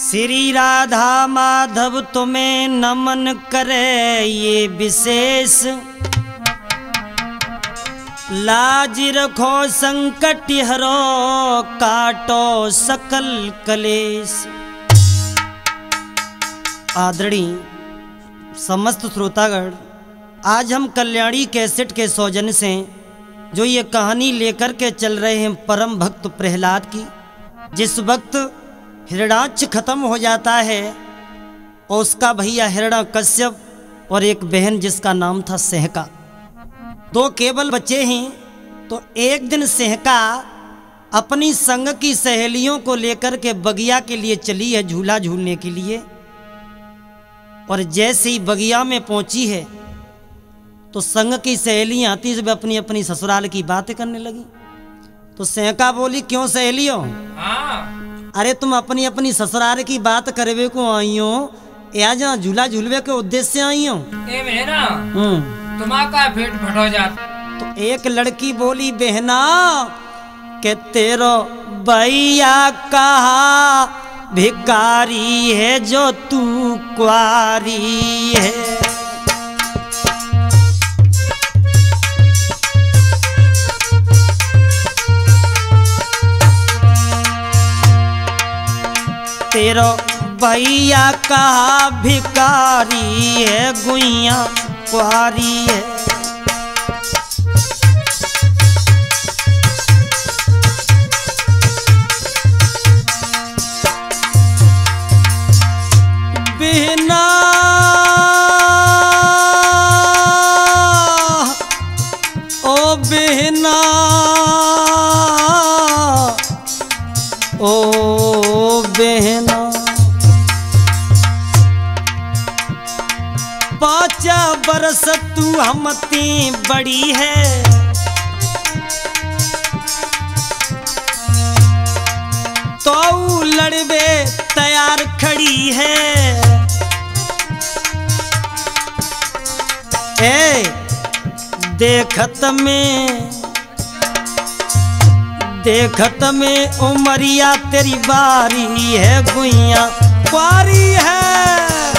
श्री राधा माधव तुम्हें नमन करे ये विशेष, लाज रखो संकट हरो काटो सकल कलेश। आदरणीय समस्त श्रोतागण, आज हम कल्याणी कैसेट के सौजन्य से जो ये कहानी लेकर के चल रहे हैं परम भक्त प्रहलाद की। जिस वक्त हिरण्याक्ष खत्म हो जाता है और उसका भैया हिरण्यकश्यप और एक बहन जिसका नाम था सहका, दो केवल बच्चे हैं। तो एक दिन सहका अपनी संग की सहेलियों को लेकर के बगिया के लिए चली है झूला झूलने के लिए। और जैसे ही बगिया में पहुंची है तो संग की सहेलियां आती जब अपनी अपनी ससुराल की बातें करने लगी। तो सहका बोली, क्यों सहेलियों? अरे तुम अपनी अपनी ससुराल की बात करवे को आई हो या जहाँ झूला झूलवे के उद्देश्य से आई हो? तुम्हारा पेट फट हो जाता। तो एक लड़की बोली, बहना के तेरो भैया कहा भिखारी है जो तू कुआरी है। तेरो भैया कहा भिखारी है गुइया कुआरी है। बहना ओ बहना ओ बहना, 5 बरस तू हमती बड़ी है, तो लड़वे तैयार खड़ी है। ए देखत में उमरिया तेरी बारी है गुइया कुआरी है।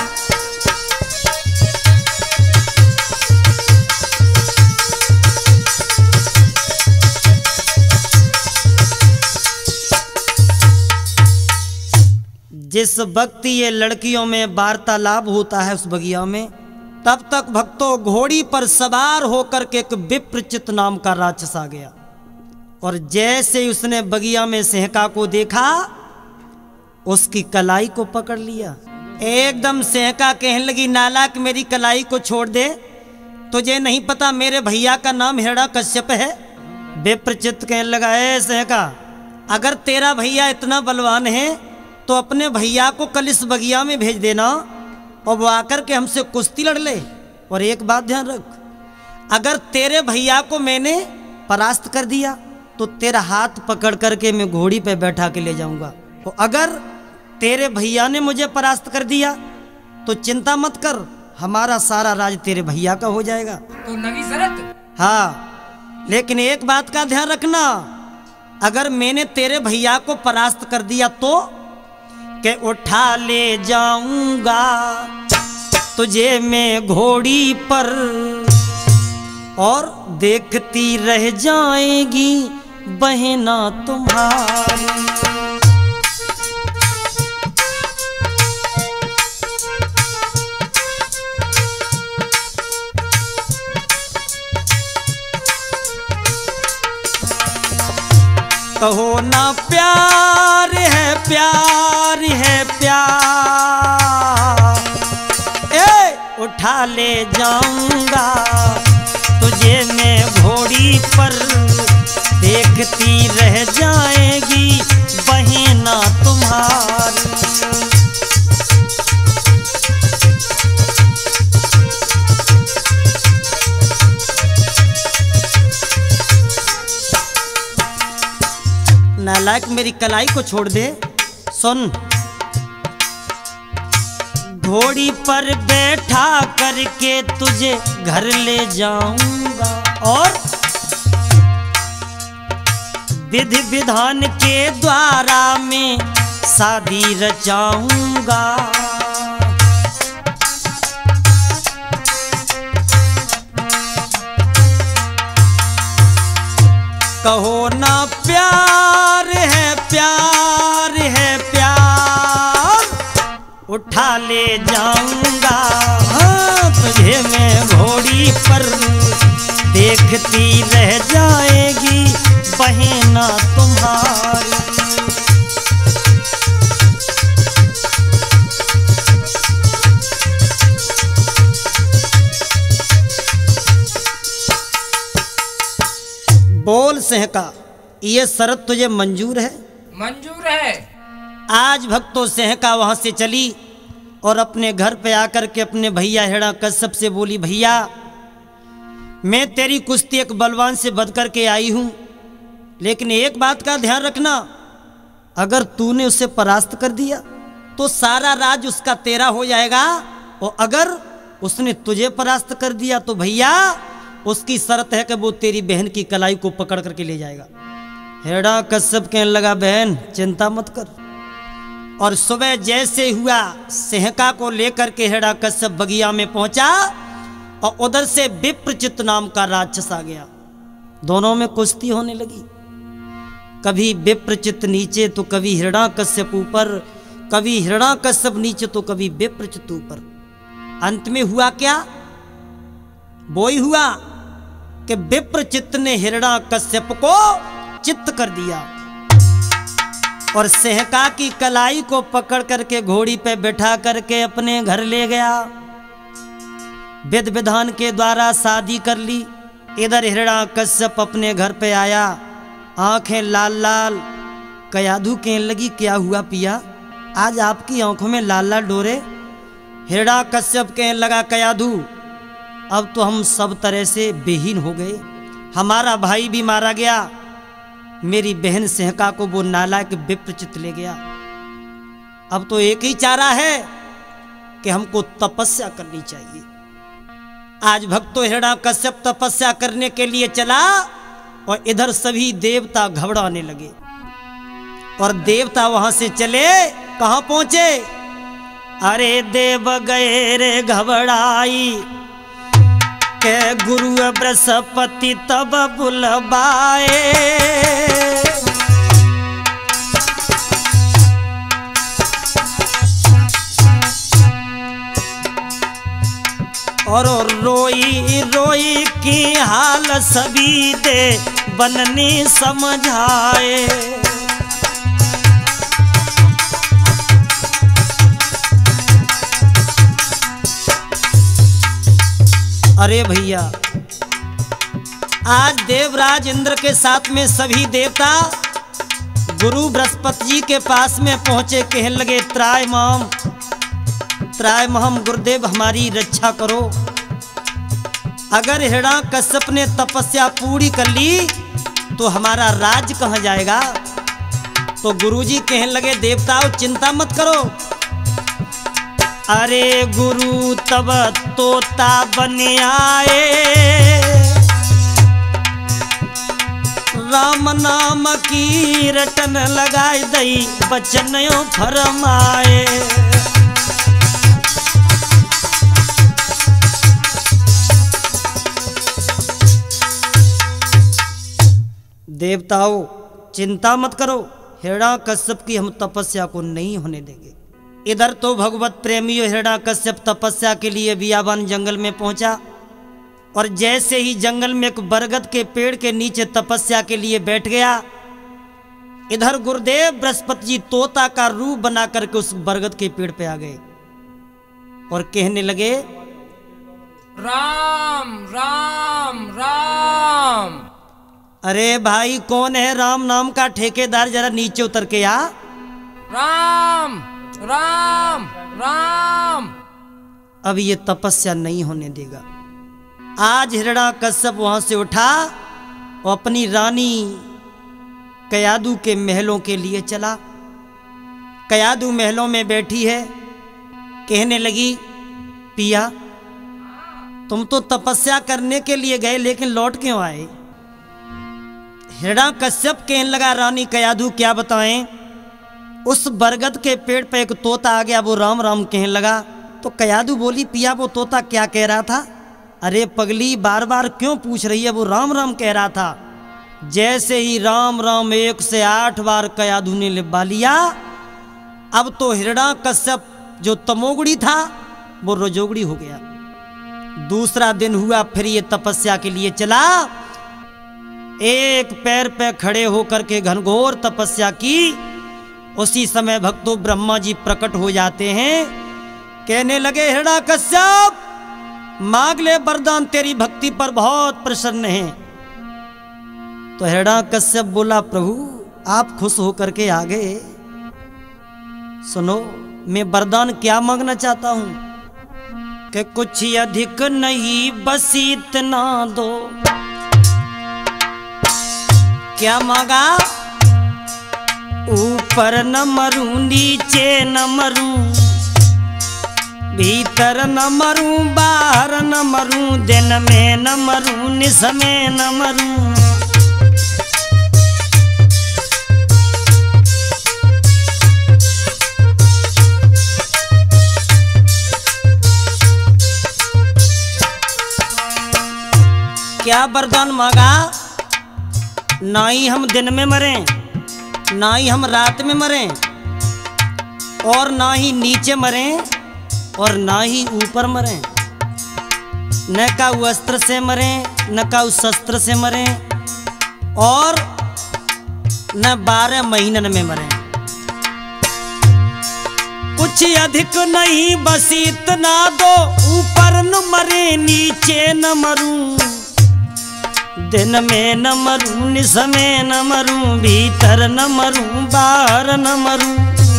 जिस वक्त ये लड़कियों में वार्तालाप होता है उस बगिया में, तब तक भक्तों घोड़ी पर सवार होकर के एक विप्रचित नाम का राक्षस आ गया। और जैसे उसने बगिया में सहका को देखा उसकी कलाई को पकड़ लिया। एकदम सहका कहने लगी, नालायक मेरी कलाई को छोड़ दे, तुझे नहीं पता मेरे भैया का नाम हिरण्यकश्यप है? विप्रचित कहने लगा, ए सहका, अगर तेरा भैया इतना बलवान है तो अपने भैया को कल इस बगिया में भेज देना और वो आकर के हमसे कुश्ती लड़ ले। और एक बात ध्यान रख, अगर तेरे भैया को मैंने परास्त कर दिया तो तेरा हाथ पकड़ करके मैं घोड़ी पे बैठा के ले जाऊंगा, और अगर तेरे भैया ने मुझे परास्त कर दिया तो चिंता मत कर, हमारा सारा राज तेरे भैया का हो जाएगा। तो लगी शरत? हाँ, लेकिन एक बात का ध्यान रखना, अगर मैंने तेरे भैया को परास्त कर दिया तो के उठा ले जाऊंगा तुझे मैं घोड़ी पर, और देखती रह जाएगी बहना तुम्हारी। कहो ना प्यार है प्यार है प्यार, ए उठा ले जाऊंगा तुझे मैं घोड़ी पर, देखती रह जाएगी बहना तुम्हारी। नालायक मेरी कलाई को छोड़ दे। सुन, घोड़ी पर बैठा करके तुझे घर ले जाऊंगा और विधि विधान के द्वारा में शादी रचाऊंगा। कहो ना प्यार है प्यार है प्यार, उठा ले जाऊंगा। हाँ, तुझे मैं घोड़ी पर देखती रह जाएगी बहना तुम्हारी। बोल सेहका, ये शर्त तुझे मंजूर है? मंजूर है। आज भक्तों सेहका वहां से चली और अपने घर पे आकर के अपने भैया हिरण्यकश्यप से बोली, भैया मैं तेरी कुश्ती एक बलवान से बध करके आई हूं, लेकिन एक बात का ध्यान रखना, अगर तूने उसे परास्त कर दिया तो सारा राज उसका तेरा हो जाएगा, और अगर उसने तुझे परास्त कर दिया तो भैया उसकी शर्त है कि वो तेरी बहन की कलाई को पकड़ करके ले जाएगा। हिरण्यकश्यप कहने लगा, बहन चिंता मत कर। और सुबह जैसे हुआ सेहका को लेकर के हिरण्यकश्यप बगिया में पहुंचा और उधर से विप्रचित नाम का राक्षस आ गया। दोनों में कुश्ती होने लगी, कभी विप्रचित नीचे तो कभी हिरण्यकश्यप ऊपर, कभी हिरण्यकश्यप नीचे तो कभी विप्रचित ऊपर। अंत में हुआ क्या? वो ही हुआ कि विप्रचित ने हिरण्यकश्यप को चित्त कर दिया और सेहका की कलाई को पकड़ करके घोड़ी पे बैठा करके अपने घर ले गया। विध विधान के द्वारा शादी कर ली। इधर हिरण्यकश्यप अपने घर पे आया, आंखें लाल लाल। कयाधु कहने लगी, क्या हुआ पिया, आज आपकी आंखों में लाल लाल डोरे? हिरण्यकश्यप कहने लगा, कयाधु अब तो हम सब तरह से बेहीन हो गए, हमारा भाई भी मारा गया, मेरी बहन सेहका को वो नालायक विप्रचित ले गया। अब तो एक ही चारा है कि हमको तपस्या करनी चाहिए। आज भक्तों हिरण्यकश्यप तपस्या करने के लिए चला और इधर सभी देवता घबराने लगे। और देवता वहां से चले, कहां पहुंचे? अरे देव गए रे घबराई के गुरु बृहस्पति तब बुलवाए। और रोई रोई की हाल सभी दे बननी समझाए। अरे भैया, आज देवराज इंद्र के साथ में सभी देवता गुरु बृहस्पति जी के पास में पहुंचे, कहने लगे, त्रायमहम गुरुदेव हमारी रक्षा करो। अगर हिरण्यकश्यप ने तपस्या पूरी कर ली तो हमारा राज कहां जाएगा? तो गुरुजी कहने लगे, देवताओं चिंता मत करो। अरे गुरु तब तोता बन आए, राम नाम की रटन लगाए दई बचनों फरमाए। देवताओं चिंता मत करो, हिरण्यकश्यप की हम तपस्या को नहीं होने देंगे। इधर तो भगवत प्रेमियों हिरण्यकश्यप तपस्या के लिए बियाबान जंगल में पहुंचा और जैसे ही जंगल में एक बरगद के पेड़ के नीचे तपस्या के लिए बैठ गया, इधर गुरुदेव बृहस्पति जी तोता का रूप बना करके उस बरगद के पेड़ पे आ गए और कहने लगे, राम राम राम। अरे भाई कौन है राम नाम का ठेकेदार, जरा नीचे उतर के आ। राम राम राम। अब ये तपस्या नहीं होने देगा। आज हिरण्यकश्यप वहां से उठा और अपनी रानी कयाधु के महलों के लिए चला। कयाधु महलों में बैठी है, कहने लगी, पिया तुम तो तपस्या करने के लिए गए लेकिन लौट क्यों आए? हिरण्यकश्यप कहने लगा, रानी कयाधु क्या बताएं, उस बरगद के पेड़ पे एक तोता आ गया, वो राम राम कहने लगा। तो कयादू बोली, पिया वो तोता क्या कह रहा था? अरे पगली, बार बार क्यों पूछ रही है? वो राम राम कह रहा था। जैसे ही राम राम 1 से 8 बार कयादू ने लिबा लिया, अब तो हिरण्याकश्यप जो तमोगुड़ी था वो रजोगुड़ी हो गया। दूसरा दिन हुआ, फिर ये तपस्या के लिए चला। एक पैर पे खड़े होकर के घनघोर तपस्या की। उसी समय भक्तों ब्रह्मा जी प्रकट हो जाते हैं, कहने लगे, हिरण्याकश्यप मांग ले वरदान, तेरी भक्ति पर बहुत प्रसन्न है। तो हिरण्याकश्यप बोला, प्रभु आप खुश होकर के आ गए, सुनो मैं वरदान क्या मांगना चाहता हूं कि कुछ अधिक नहीं बस इतना दो। क्या मांगा? ऊपर न मरूं नीचे न मरूं, भीतर न मरूं बाहर न मरूं, दिन में न मरूं निस में न मरूं। क्या वरदान मांगा? ना ही हम दिन में मरें, ना ही हम रात में मरें, और ना ही नीचे मरें और ना ही ऊपर मरें। न का वस्त्र से मरें, न का शस्त्र से मरें, और न 12 महीनन में मरें। कुछ अधिक नहीं बस इतना दो, ऊपर न मरे नीचे न मरूं, दिन में न मरूं निस में न मरूं, भीतर न मरूं बाहर न मरूं।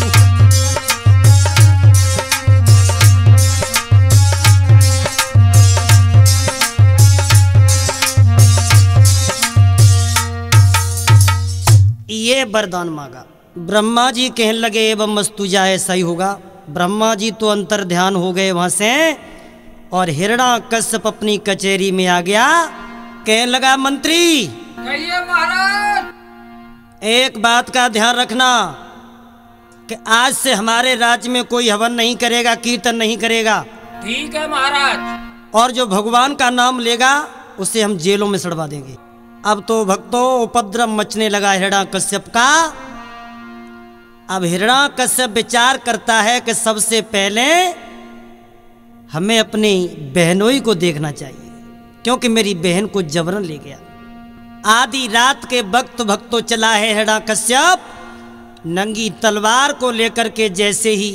ये वरदान मांगा। ब्रह्मा जी कहने लगे, एवं मस्तु जाए, ऐसा ही होगा। ब्रह्मा जी तो अंतर ध्यान हो गए वहां से, और हिरण्याकश्यप अपनी कचहरी में आ गया। कहने लगा, मंत्री कहिए महाराज। एक बात का ध्यान रखना कि आज से हमारे राज्य में कोई हवन नहीं करेगा, कीर्तन नहीं करेगा। ठीक है महाराज। और जो भगवान का नाम लेगा उसे हम जेलों में सड़वा देंगे। अब तो भक्तों उपद्रव मचने लगा हिरण्याकश्यप का। अब हिरण्याकश्यप विचार करता है कि सबसे पहले हमें अपनी बहनोई को देखना चाहिए, क्योंकि मेरी बहन को जबरन ले गया। आधी रात के वक्त भक्तों चला है हिरण्याकश्यप, नंगी तलवार को लेकर के जैसे ही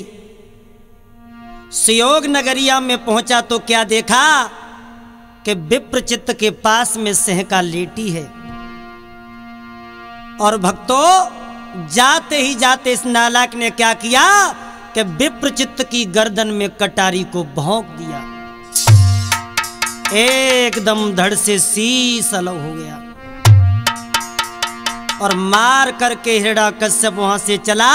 सुयोग नगरिया में पहुंचा तो क्या देखा कि विप्रचित्त के पास में सहका लेटी है। और भक्तों जाते ही जाते इस नालायक ने क्या किया कि विप्रचित्त की गर्दन में कटारी को भोंक दिया। एकदम धड़ से शीश अलग हो गया और मार करके हिरण्याकश्यप वहां से चला।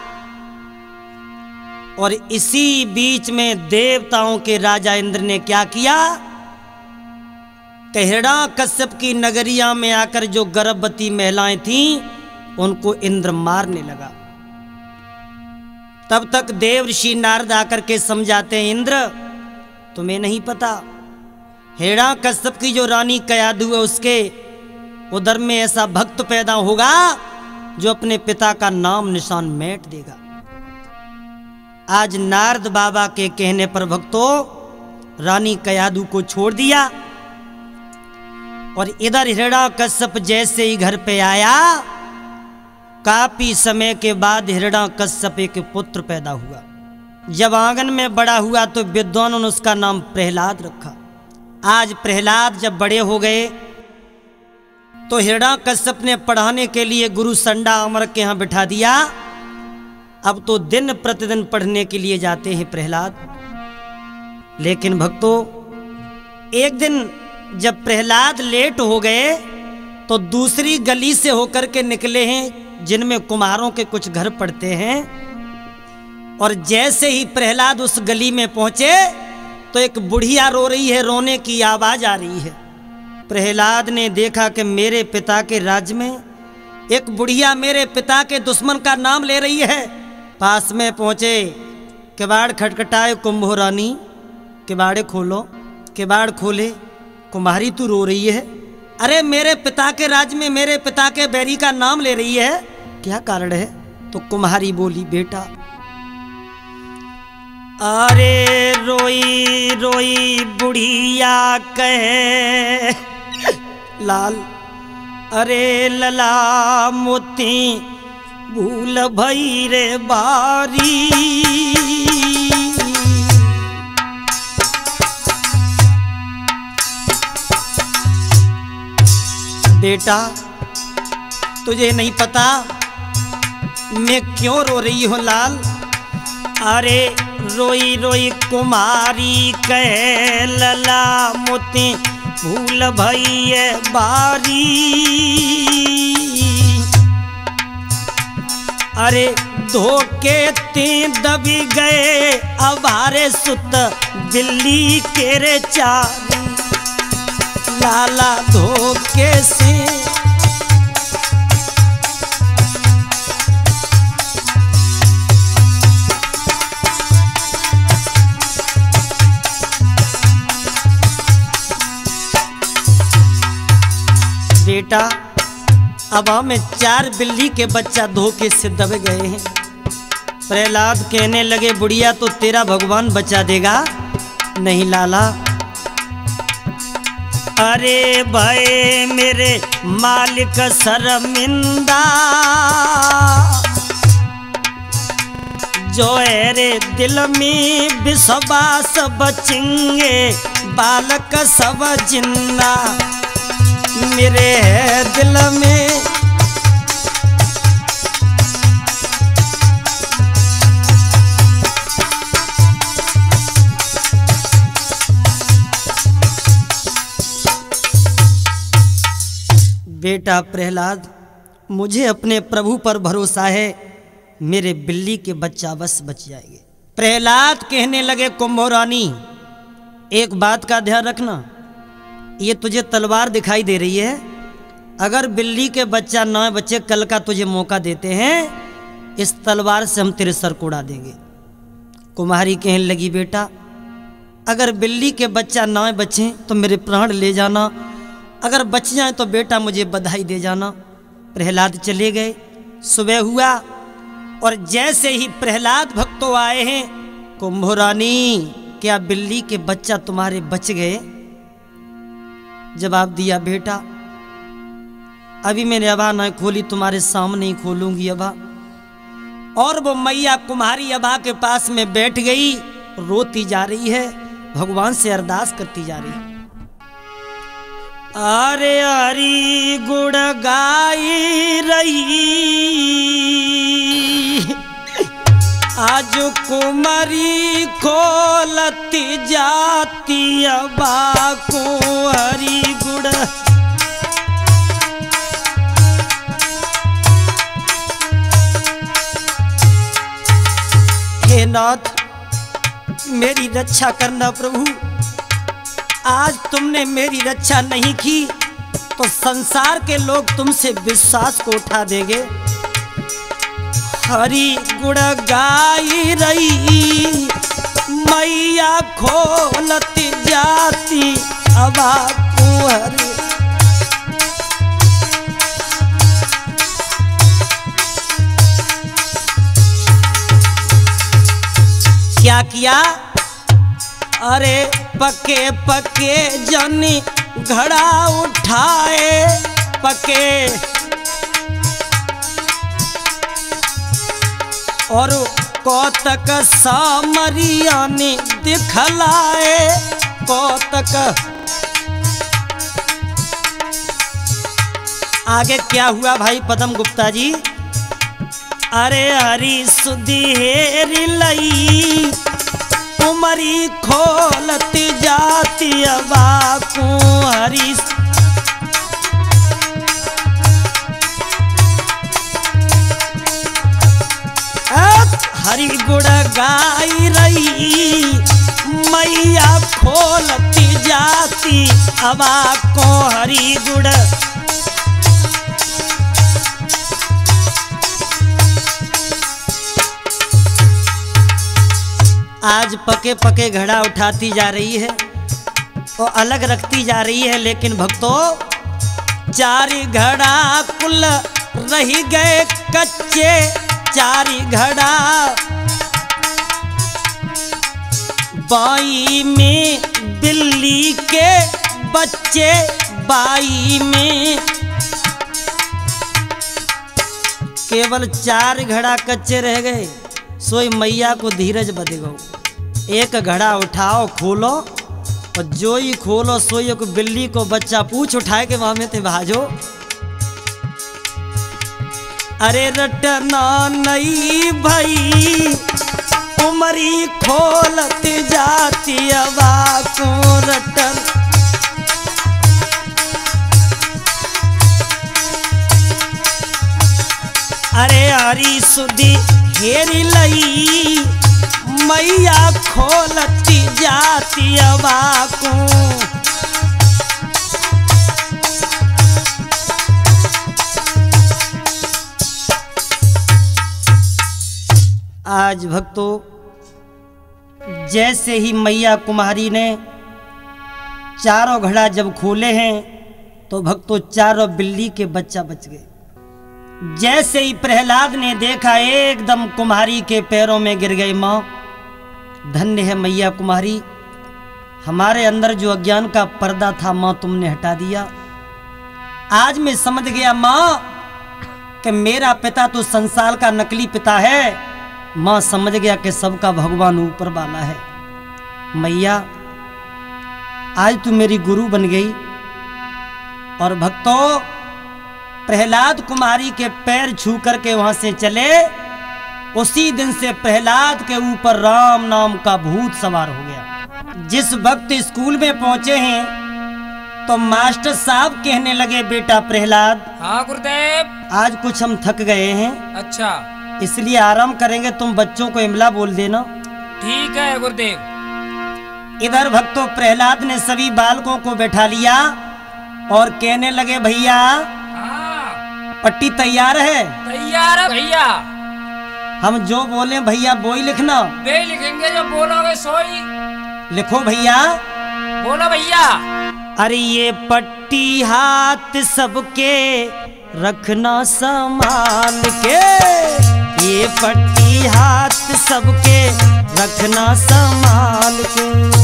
और इसी बीच में देवताओं के राजा इंद्र ने क्या किया कि हिरण्याकश्यप की नगरिया में आकर जो गर्भवती महिलाएं थीं उनको इंद्र मारने लगा। तब तक देव ऋषि नारद आकर के समझाते हैं, इंद्र तुम्हें नहीं पता हिरण्याकश्यप की जो रानी कयाधु है उसके उदर में ऐसा भक्त पैदा होगा जो अपने पिता का नाम निशान मेट देगा। आज नारद बाबा के कहने पर भक्तों रानी कयाधु को छोड़ दिया और इधर हिरण्याकश्यप जैसे ही घर पे आया, काफी समय के बाद हिरण्याकश्यप एक पुत्र पैदा हुआ। जब आंगन में बड़ा हुआ तो विद्वानों ने उसका नाम प्रहलाद रखा। आज प्रहलाद जब बड़े हो गए तो हिरण्याकश्यप ने पढ़ाने के लिए गुरु संडा अमर के यहाँ बिठा दिया। अब तो दिन प्रतिदिन पढ़ने के लिए जाते हैं प्रहलाद। लेकिन भक्तों एक दिन जब प्रहलाद लेट हो गए तो दूसरी गली से होकर के निकले हैं जिनमें कुम्हारों के कुछ घर पड़ते हैं। और जैसे ही प्रहलाद उस गली में पहुंचे तो एक बुढ़िया रो रही है, रोने की आवाज आ रही है। प्रहलाद ने देखा कि मेरे पिता के राज्य में एक बुढ़िया मेरे पिता के दुश्मन का नाम ले रही है पास में पहुंचे, किवाड़ खटखटाए, कुंभो रानी किवाड़े खोलो। किवाड़ खोले, कुम्हारी तू रो रही है? अरे मेरे पिता के राज में मेरे पिता के बैरी का नाम ले रही है, क्या कारण है? तो कुम्हारी बोली, बेटा अरे रोई रोई बुढ़िया कहे लाल, अरे लला मोती भूल भई रे बारी। बेटा तुझे नहीं पता मैं क्यों रो रही हूँ लाल? अरे रोई रोई कुमारी कहे लला मोती भूल भई बारी। अरे धोखे ते दबी गए अवारे सुत बिल्ली के रे चारी। लाला धोखे से बेटा अब हमें 4 बिल्ली के बच्चा धोखे से दब गए हैं। प्रहलाद कहने लगे, बुढ़िया तो तेरा भगवान बचा देगा? नहीं लाला। अरे भाई मेरे मालिक शर्मिंदा, जो है रे दिल में विश्वास बचेंगे बालक सब जिंदा। मेरे दिल में बेटा प्रहलाद, मुझे अपने प्रभु पर भरोसा है, मेरे बिल्ली के बच्चा बस बच जाएंगे। प्रहलाद कहने लगे, कुंभो रानी एक बात का ध्यान रखना, ये तुझे तलवार दिखाई दे रही है, अगर बिल्ली के बच्चा ना बच्चे कल का तुझे मौका देते हैं, इस तलवार से हम तेरे सर को उड़ा देंगे। कुम्हारी कहने लगी, बेटा अगर बिल्ली के बच्चा ना बचे तो मेरे प्राण ले जाना, अगर बच जाए तो बेटा मुझे बधाई दे जाना। प्रहलाद चले गए। सुबह हुआ और जैसे ही प्रहलाद भक्तों आए हैं, कुंभो रानी क्या बिल्ली के बच्चा तुम्हारे बच गए? जवाब दिया, बेटा अभी मैंने अबा न खोली, तुम्हारे सामने ही खोलूंगी अबा। और वो मैया कुम्हारी अबा के पास में बैठ गई, रोती जा रही है, भगवान से अरदास करती जा रही है। अरे हरी गुण गाई रही आज कुमारी खोलती जाती अबा को हरी गुण। हे नाथ मेरी रक्षा करना प्रभु, आज तुमने मेरी रक्षा नहीं की तो संसार के लोग तुमसे विश्वास को उठा देंगे। हरि गुण गाई रही मैया खोलती जाती अबा को हरि। क्या किया? अरे पके पके जनी घड़ा उठाए, पके और कौतक सामरिया ने दिखलाए कौतक। आगे क्या हुआ भाई पदम गुप्ता जी? अरे हरी सुधीर लई कुमारी खोलती जाती अबा को हरी। हरी गुण गाई रही मैया खोलती जाती अबा को हरी गुण। आज पके पके घड़ा उठाती जा रही है और अलग रखती जा रही है, लेकिन भक्तों 4 घड़ा कुल रही गए कच्चे, 4 घड़ा बाई में बिल्ली के बच्चे, बाई में केवल 4 घड़ा कच्चे रह गए। सोई मैया को धीरज बध गो। एक घड़ा उठाओ खोलो और जो ही खोलो सोई को बिल्ली को बच्चा पूछ उठाए के वहां में ते भाजो। अरे रटना नहीं भाई उमरी खोलती जाती अवा को रटन। अरे हरी सुधी हेरी लई मैया खोलती जाती अवा को। आज भक्तों जैसे ही मैया कुमारी ने 4 घड़ा जब खोले हैं तो भक्तों 4 बिल्ली के बच्चा बच गए। जैसे ही प्रहलाद ने देखा एकदम कुम्हारी के पैरों में गिर गई। माँ धन्य है मैया कुमारी, हमारे अंदर जो अज्ञान का पर्दा था माँ तुमने हटा दिया। आज मैं समझ गया माँ कि मेरा पिता तो संसार का नकली पिता है। माँ समझ गया कि सबका भगवान ऊपर वाला है। मैया आज तू मेरी गुरु बन गई। और भक्तों प्रहलाद कुमारी के पैर छू करके वहां से चले। उसी दिन से प्रहलाद के ऊपर राम नाम का भूत सवार हो गया। जिस वक्त स्कूल में पहुंचे हैं तो मास्टर साहब कहने लगे बेटा प्रहलाद। हाँ गुरुदेव। आज कुछ हम थक गए हैं। अच्छा। इसलिए आराम करेंगे, तुम बच्चों को इमला बोल देना। ठीक है गुरुदेव। इधर भक्तों प्रहलाद ने सभी बालकों को बैठा लिया और कहने लगे भैया पट्टी तैयार है? तैयार है भैया। हम जो बोले भैया वो ही लिखना। वे लिखेंगे जो बोलोगे सोई। लिखो भैया। बोलो भैया। अरे ये पट्टी हाथ सबके रखना संभाल के, ये पट्टी हाथ सबके रखना संभाल के।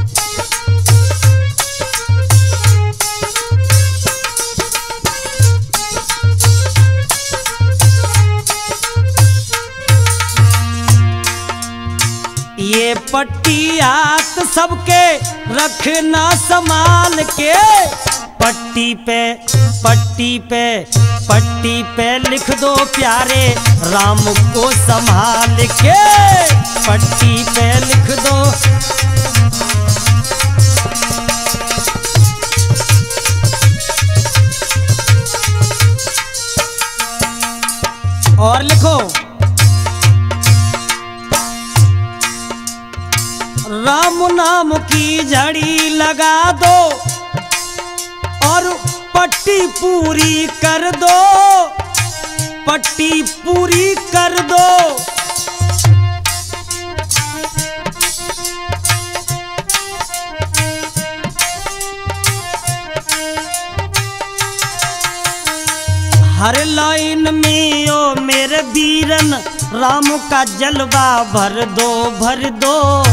ये पट्टी हाथ सबके रखना संभाल के। पट्टी पे पट्टी पे पट्टी पे लिख दो प्यारे राम को संभाल के। पट्टी पे लिख दो। और लिखो राम नाम की झड़ी लगा दो और पट्टी पूरी कर दो, पट्टी पूरी कर दो। हर लाइन में ओ मेरे वीरन राम का जलवा भर दो, भर दो।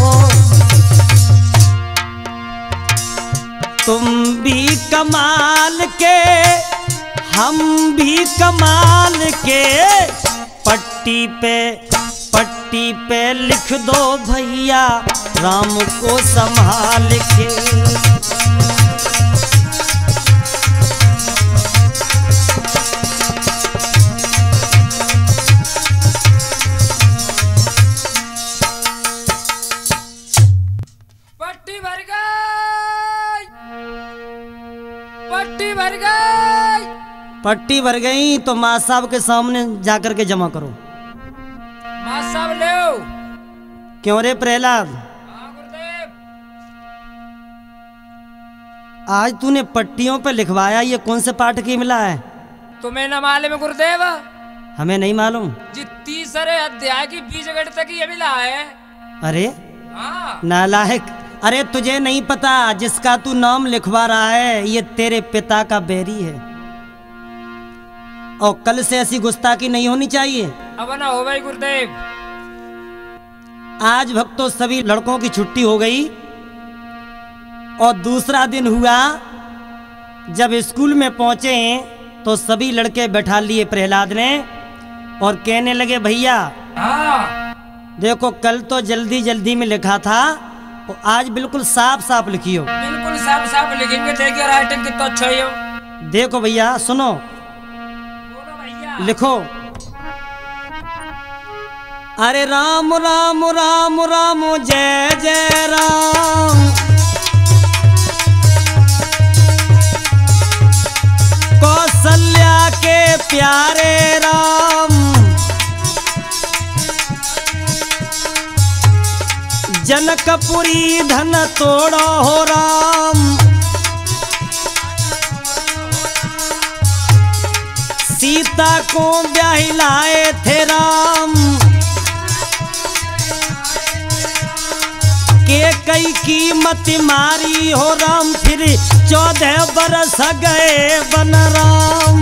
तुम भी कमाल के हम भी कमाल के। पट्टी पे लिख दो भैया राम को संभाल के। पट्टी भर गई, पट्टी भर गई। पट्टी भर गई तो माँ साहब के सामने जाकर के जमा करो। माँ साहब लो। क्यों रे प्रहलाद? हाँ गुरुदेव। आज तूने पट्टियों पे लिखवाया, ये कौन से पाठ की मिला है? तुम्हें न मालूम गुरुदेव? हमें नहीं मालूम। जी तीसरे अध्याय की 20 गणित की ये मिला है। अरे हाँ नालायक, अरे तुझे नहीं पता जिसका तू नाम लिखवा रहा है ये तेरे पिता का बैरी है, और कल से ऐसी गुस्ताखी नहीं होनी चाहिए। अब ना हो भाई गुरुदेव। आज भक्तों सभी लड़कों की छुट्टी हो गई और दूसरा दिन हुआ। जब स्कूल में पहुंचे तो सभी लड़के बैठा लिए प्रहलाद ने और कहने लगे भैया हाँ देखो कल तो जल्दी जल्दी में लिखा था और आज बिल्कुल साफ साफ लिखियो। बिल्कुल साफ साफ लिखेंगे, देखिए राइटिंग कितना अच्छा है हो। देखो भैया सुनो, बोलो भैया। लिखो अरे राम राम राम राम जय जय राम, कौशल्या के प्यारे राम, जनकपुरी धन तोड़ो हो राम, सीता को ब्याही लाए थे राम, के कई कीमत मारी हो राम, फिर 14 बरस गए बन राम।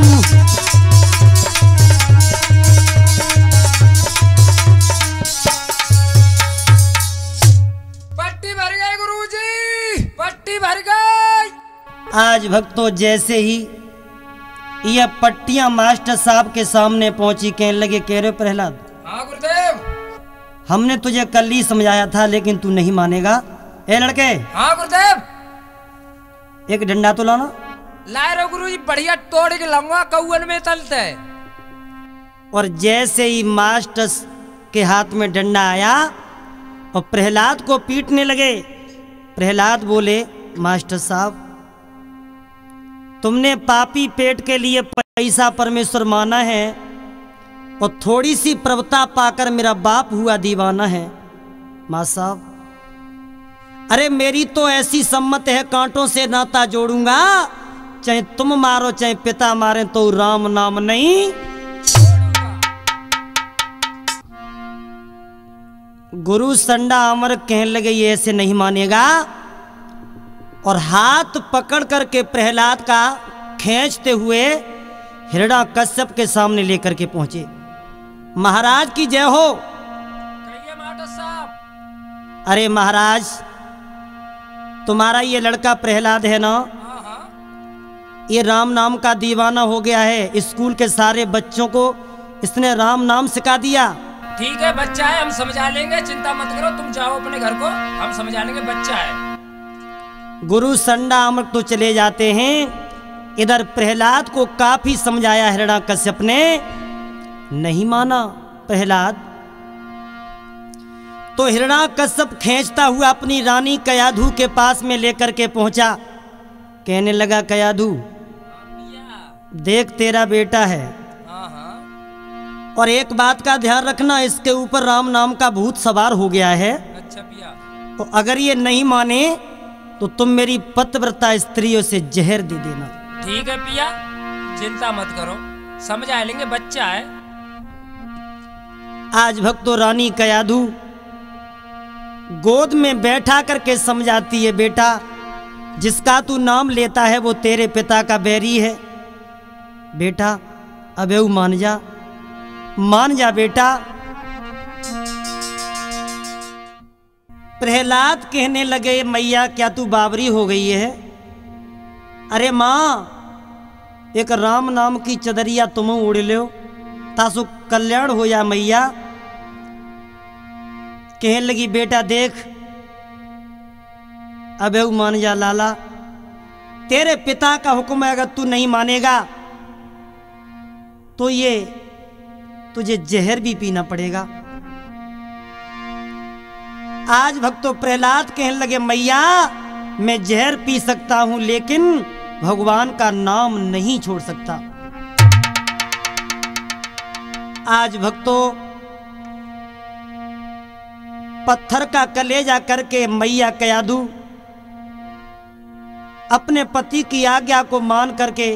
पट्टी भर गई गुरुजी, पट्टी भर गई। आज भक्तों जैसे ही यह पट्टियां मास्टर साहब के सामने पहुंची कहने लगे कह रहे प्रहलाद हाँ गुरुदेव। हमने तुझे कल ही समझाया था लेकिन तू नहीं मानेगा। ए लड़के हाँ गुरुदेव। एक डंडा तो लाना। लाए रहो गुरुजी, बढ़िया तोड़ के लाऊंगा, कौवन में तलते। और जैसे ही मास्टर के हाथ में डंडा आया और प्रहलाद को पीटने लगे, प्रहलाद बोले मास्टर साहब तुमने पापी पेट के लिए पैसा परमेश्वर माना है और थोड़ी सी प्रभुता पाकर मेरा बाप हुआ दीवाना है। माँ साहब अरे मेरी तो ऐसी सम्मत है कांटों से नाता जोड़ूंगा, चाहे तुम मारो चाहे पिता मारे तो राम नाम नहीं। गुरु संडा अमर कहने लगे ये ऐसे नहीं मानेगा और हाथ पकड़ करके प्रहलाद का खींचते हुए हिरण्याकश्यप के सामने लेकर के पहुंचे। महाराज की जय हो। कहिए मास्टर साहब। अरे महाराज तुम्हारा ये लड़का प्रहलाद है ना, हाँ हाँ ये राम नाम का दीवाना हो गया है। स्कूल के सारे बच्चों को इसने राम नाम सिखा दिया। ठीक है, बच्चा है, हम समझा लेंगे, चिंता मत करो, तुम जाओ अपने घर को, हम समझा लेंगे, बच्चा है। गुरु संडा अमर तो चले जाते हैं। इधर प्रहलाद को काफी समझाया हिरण्याकश्यप ने, नहीं माना प्रहलाद। तो हिरण्याकश्यप खींचता हुआ अपनी रानी कयाधु के पास में लेकर के पहुंचा। कहने लगा कयाधु देख तेरा बेटा है हाँ हाँ और एक बात का ध्यान रखना, इसके ऊपर राम नाम का भूत सवार हो गया है। अच्छा पिया। तो अगर ये नहीं माने तो तुम मेरी पतिव्रता स्त्रियों से जहर दे देना। ठीक है पिया, चिंता मत करो, समझा लेंगे, बच्चा है। आज भक्तों रानी कयाधु गोद में बैठा करके समझाती है बेटा जिसका तू नाम लेता है वो तेरे पिता का बैरी है। बेटा अबेऊ मान जा बेटा। प्रहलाद कहने लगे मैया क्या तू बावरी हो गई है? अरे माँ एक राम नाम की चदरिया तुम उड़ लो तासु कल्याण हो जा मैया। कहने लगी बेटा देख अबे मान जा लाला, तेरे पिता का हुक्म है, अगर तू नहीं मानेगा तो ये तुझे जहर भी पीना पड़ेगा। आज भक्तों प्रहलाद कहने लगे मैया मैं जहर पी सकता हूं लेकिन भगवान का नाम नहीं छोड़ सकता। आज भक्तों पत्थर का कलेजा करके मैया कयाधु अपने पति की आज्ञा को मान करके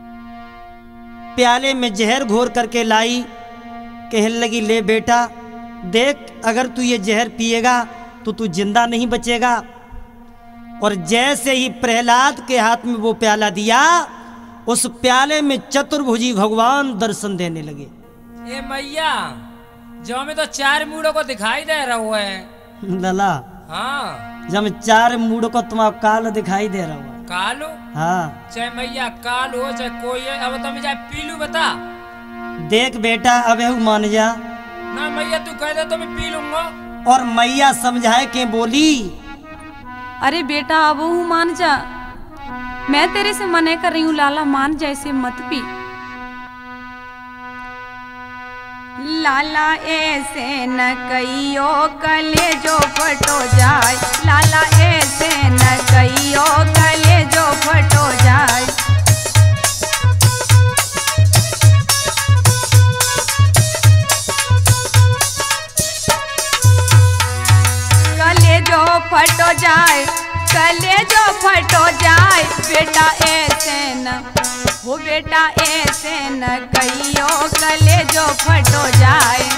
प्याले में जहर घोर करके लाई। कहने लगी ले बेटा देख अगर तू ये जहर पिएगा तो तू जिंदा नहीं बचेगा। और जैसे ही प्रहलाद के हाथ में वो प्याला दिया, उस प्याले में चतुर्भुजी भगवान दर्शन देने लगे। ये मैया जो में तो 4 मूड़ों को दिखाई दे रहा है लला। हाँ जब 4 मूड को तुम काल दिखाई दे रहा हो। कालो हाँ चाहे मैया काल हो चाहे कोई है, अब तो मैं जाए पीलू बता। देख बेटा अब मान जा ना मैया तू कह दे तो मैं पी लूंगा। और मैया समझाए के बोली, अरे बेटा अब वो मान जा, मैं तेरे से मना कर रही हूँ लाला, मान जा, ऐसे मत पी। लाला ऐसे न कहियो कले जो फटो जाए, लाला ऐसे न कहियो कले जो फटो जाए। कले जो फटो जाए, कले जो फटो जाए, बेटा ऐसे न वो बेटा ऐसे न कहियो कले जो फटो जाए।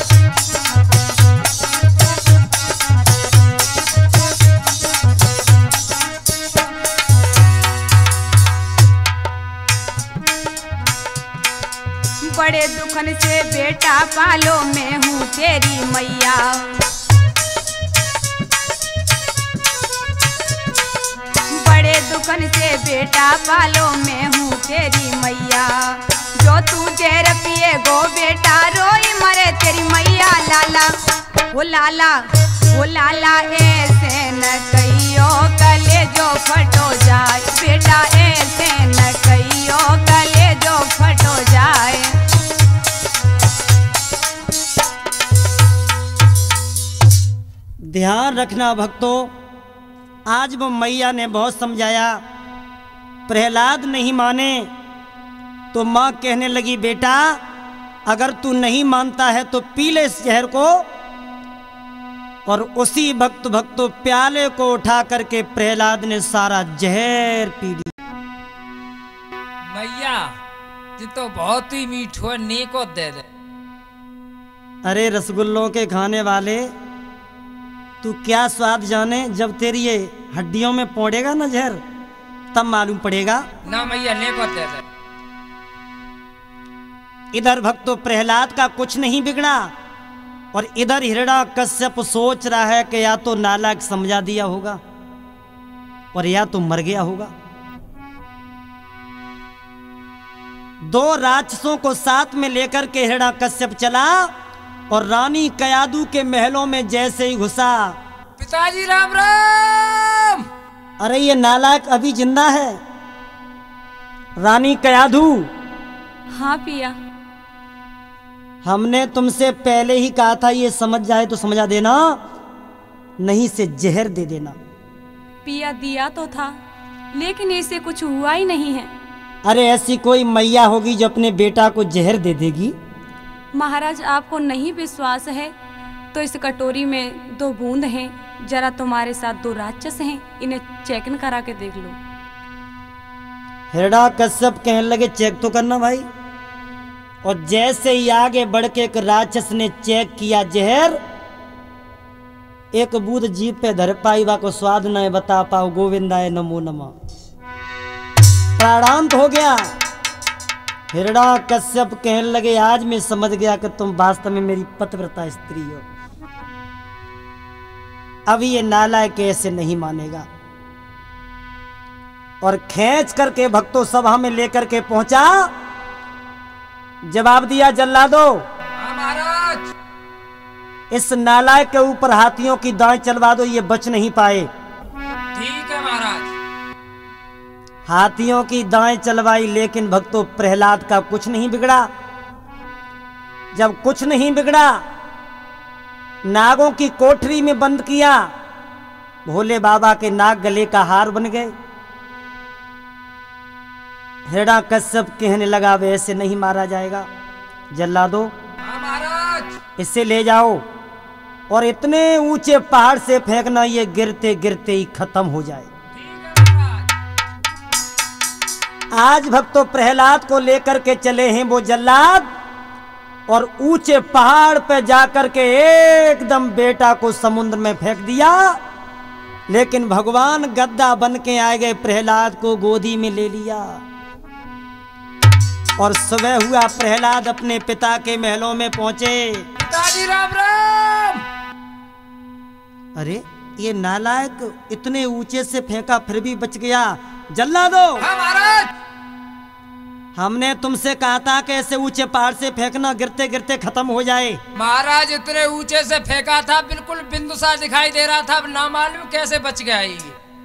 बड़े दुखन से बेटा पालो मैं हूँ तेरी मैया, बड़े दुखन से बेटा पालो मैं हूँ तेरी मैया। जो तू जहर पिए गो बेटा रोई मरे तेरी मैया। लाला वो लाला वो लाला ऐसे न कहियो कले जो फटो जाए, बेटा ऐसे न कहियो कले जो फटो जाए। ध्यान रखना भक्तों, आज वो मैया ने बहुत समझाया, प्रहलाद नहीं माने तो माँ कहने लगी बेटा अगर तू नहीं मानता है तो पी ले इस जहर को। और उसी भक्तों प्याले को उठा करके प्रहलाद ने सारा जहर पी लिया। मैया ये तो बहुत ही मीठो नी को दे दे। अरे रसगुल्लों के खाने वाले, तू क्या स्वाद जाने, जब तेरी ये हड्डियों में पौड़ेगा ना जहर तब मालूम पड़ेगा। ना मैया ने को दे दे। इधर भक्तों प्रहलाद का कुछ नहीं बिगड़ा और इधर हिरण्यकश्यप सोच रहा है कि या तो नालायक समझा दिया होगा और या तो मर गया होगा। 2 राक्षसों को साथ में लेकर के हिरण्यकश्यप चला और रानी कयादू के महलों में जैसे ही घुसा, पिताजी राम राम। अरे ये नालायक अभी जिंदा है। रानी कयादू, हाँ पिया, हमने तुमसे पहले ही कहा था ये समझ जाए तो समझा देना, नहीं से जहर दे देना। पिया दिया तो था लेकिन इसे कुछ हुआ ही नहीं है। अरे ऐसी कोई मैया होगी जो अपने बेटा को जहर दे देगी? महाराज आपको नहीं विश्वास है तो इस कटोरी में 2 बूंद हैं, जरा तुम्हारे साथ 2 राक्षस हैं, इन्हें चेक करा के देख लो। हिरण्यकश्यप कहने लगे चेक तो करना भाई। और जैसे ही आगे बढ़ के एक राक्षस ने चेक किया जहर, एक बूंद जीभ पे धर पाई वा को स्वाद न बता पाओ, गोविंदाय नमो नमः, प्राणांत हो गया। हिरण्यकश्यप कहने लगे आज मैं समझ गया कि तुम वास्तव में मेरी पतिव्रता स्त्री हो। अब ये नालायक ऐसे नहीं मानेगा। और खींच करके भक्तों सभा में लेकर के पहुंचा, जवाब दिया जल्लादो, हाँ महाराज। इस नालायक के ऊपर हाथियों की दाएं चलवा दो, ये बच नहीं पाए। ठीक है महाराज। हाथियों की दाएं चलवाई, लेकिन भक्तों प्रहलाद का कुछ नहीं बिगड़ा। जब कुछ नहीं बिगड़ा, नागों की कोठरी में बंद किया, भोले बाबा के नाग गले का हार बन गए। हिरण्यकश्यप कहने लगा वैसे नहीं मारा जाएगा, जल्लादो हाँ महाराज। इसे ले जाओ और इतने ऊंचे पहाड़ से फेंकना ये गिरते गिरते ही खत्म हो जाए। ठीक है महाराज। आज भक्तों प्रहलाद को लेकर के चले हैं वो जल्लाद, और ऊंचे पहाड़ पे जाकर के एकदम बेटा को समुद्र में फेंक दिया। लेकिन भगवान गद्दा बन के आ गए, प्रहलाद को गोदी में ले लिया। और सुबह हुआ, प्रहलाद अपने पिता के महलों में पहुंचे। पिताजी राम राम। अरे ये नालायक इतने ऊंचे से फेंका फिर भी बच गया। जल्लादो, हाँ महाराज। हमने तुमसे कहा था कि ऐसे ऊंचे पहाड़ से फेंकना, गिरते गिरते खत्म हो जाए। महाराज इतने ऊंचे से फेंका था, बिल्कुल बिंदु सा दिखाई दे रहा था, अब ना मालूम कैसे बच गया ये।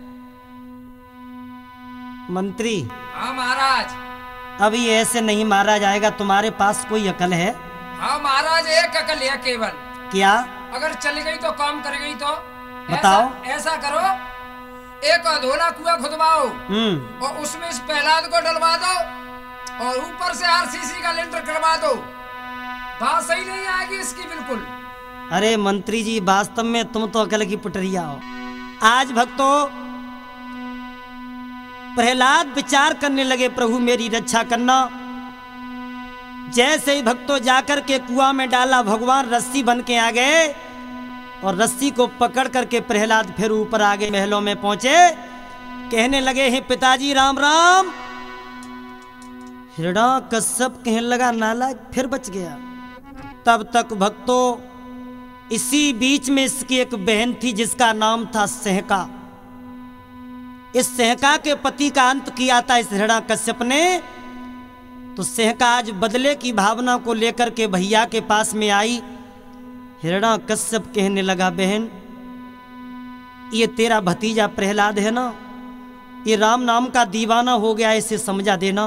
मंत्री, हाँ महाराज। अभी ऐसे नहीं मारा जाएगा, तुम्हारे पास कोई अकल है? हाँ महाराज, एक अकल है केवल। क्या? अगर चली गई तो काम कर गई तो बताओ। ऐसा करो, एक अधूरा कुआं खुदवाओ और उसमें इस प्रहलाद को डलवा दो और ऊपर से आरसीसी का लेंटर करवा दो। बात सही नहीं आएगी इसकी बिल्कुल। अरे मंत्री जी, वास्तव में तुम तो अकल की पुटरिया हो। आज भक्तों, प्रहलाद विचार करने लगे, प्रभु मेरी रक्षा करना। जैसे ही भक्तों जाकर के कुआं में डाला, भगवान रस्सी बन के आ गए और रस्सी को पकड़ करके प्रहलाद फिर ऊपर आ गए, महलों में पहुंचे। कहने लगे, हे पिताजी राम राम। हिरण्यकश्यप कहने लगा, नालायक फिर बच गया। तब तक भक्तों, इसी बीच में इसकी एक बहन थी जिसका नाम था सहका। इस सहका के पति का अंत किया था इस हिरण्यकश्यप ने। तो सहका आज बदले की भावना को लेकर के भैया के पास में आई। हिरण्यकश्यप कहने लगा, बहन ये तेरा भतीजा प्रहलाद है ना, ये राम नाम का दीवाना हो गया, इसे समझा देना।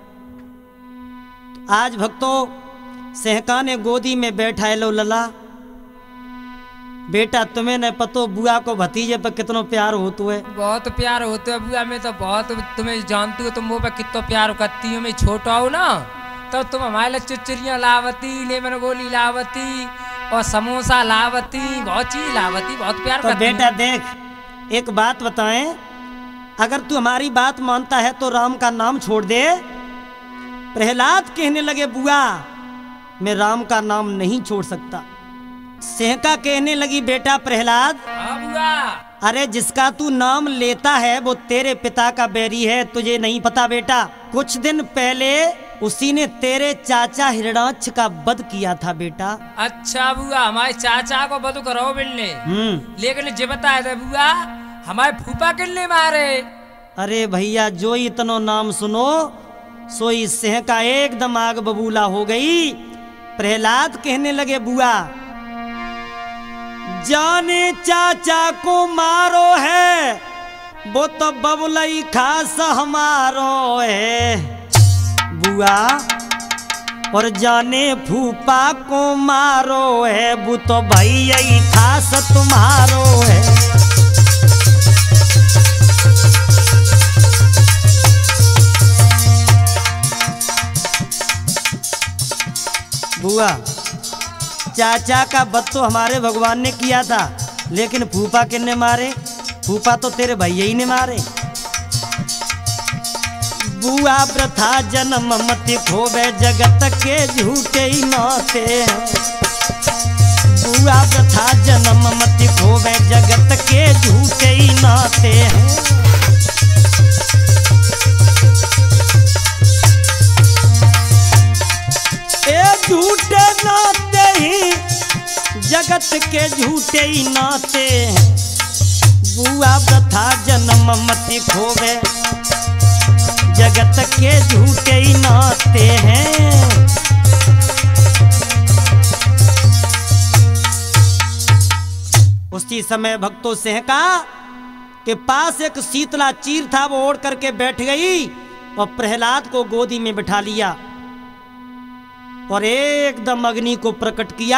आज भक्तों, सहका ने गोदी में बैठा, लो लला बेटा, तुम्हें न पतो बुआ को भतीजे पर कितना प्यार होता है। बहुत प्यार होते है बुआ में तो, बहुत तुम्हें जानती हो तुम वो पे कितना प्यार करती हो। मैं छोटा हो ना तो तुम हमारे लिए चुचरियाँ लावती, लेमन गोली लावती और समोसा लावती, बहुत चीज लावती, बहुत प्यार तो करती। बेटा देख, एक बात बताएं, अगर तू हमारी बात मानता है तो राम का नाम छोड़ दे। प्रहलाद कहने लगे, बुआ मैं राम का नाम नहीं छोड़ सकता। सहका कहने लगी, बेटा प्रहलाद, हाँ बुआ। अरे जिसका तू नाम लेता है वो तेरे पिता का बैरी है, तुझे नहीं पता बेटा। कुछ दिन पहले उसी ने तेरे चाचा हिरणाक्ष का वध किया था बेटा। अच्छा बुआ, हमारे चाचा को बदू करो बिल्ले, लेकिन जे बताया था बुआ हमारे फूफा किल्ले मारे। अरे भैया, जो ही इतना नाम सुनो सोई सहका एकदम आग बबूला हो गई। प्रहलाद कहने लगे, बुआ जाने चाचा को मारो है वो तो बबुलई खास हमारो है बुआ, और जाने फूफा को मारो है वो तो भैया खास तुम्हारो है। बुआ, चाचा का वध तो हमारे भगवान ने किया था, लेकिन फूफा किसने मारे? फूफा तो तेरे भैया ही ने मारे। बुआ प्रथा जन्म मत खोवे जगत के झूठे ही नाते हैं। बुआ प्रथा जन्म मत खोवे जगत के झूठे ही नाते हैं। झूठे नाते ही जगत के झूठे ही नाते हैं। बुआ प्रथा जन्म मत खोवे जगत के झूठे ही नाते हैं। उसी समय भक्तों सहका के पास एक शीतला चीर था, वो ओढ़ करके बैठ गई और प्रहलाद को गोदी में बिठा लिया और एकदम अग्नि को प्रकट किया।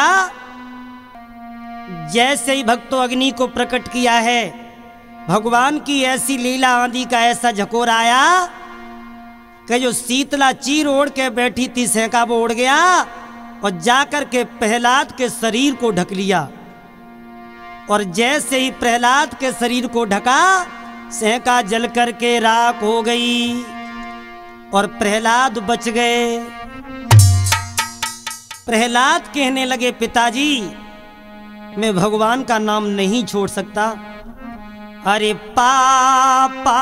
जैसे ही भक्तों अग्नि को प्रकट किया है, भगवान की ऐसी लीला, आंधी का ऐसा झकोर आया कि जो शीतला चीर ओढ़ के बैठी थी सहका वो उड़ गया और जाकर के प्रहलाद के शरीर को ढक लिया। और जैसे ही प्रहलाद के शरीर को ढका, सहका जल करके राख हो गई और प्रहलाद बच गए। प्रहलाद कहने लगे पिताजी मैं भगवान का नाम नहीं छोड़ सकता। अरे पापा